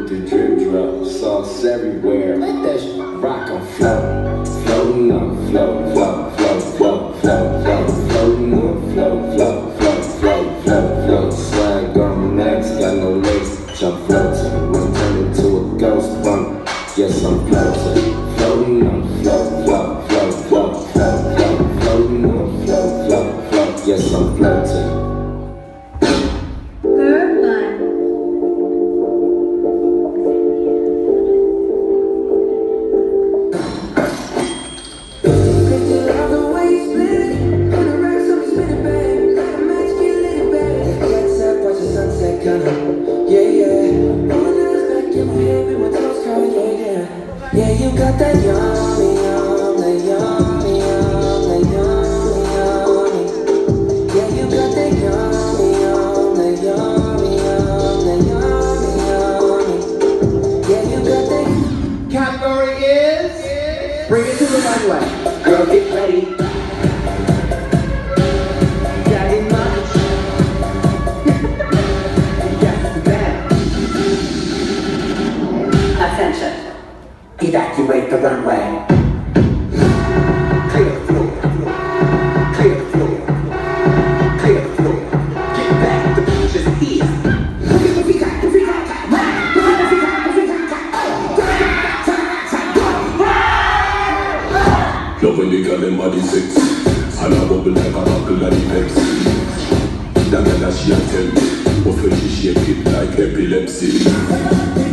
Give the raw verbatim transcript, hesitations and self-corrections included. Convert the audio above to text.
with the drip drop, sauce everywhere. Let that shit rock, I'm floating, floating on, float, float, float, float, float, float, floating on, float, float, float, float, float, float. Swag on max, got no legs, I'm floating. When turn into a ghost bump, yes I'm floating, floating on, float, float, float, float, float, float, floating on, float, float, float, yes I'm floating. Yeah, yeah. One eyes back in my head, we were toast card, yeah, yeah. Yeah, you got that yummy, yum, that yummy, yum, that yummy, yummy. Yeah, you got that yummy, yum, that yummy, yum, that yummy, yummy. Yeah, you got that. Category is bring it to the runway. Girl, get ready. Attention. Evacuate the runway. Clear the floor. Clear the floor. Clear the floor. Get back. The beach is here. Love when they got them body sex, and I bubble like a buckle at the peps. That girl that she a tell me, but when she shake it like epilepsy.